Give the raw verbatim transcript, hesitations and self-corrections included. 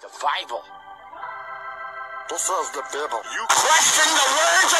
The Bible. This is the Bibble. You question the words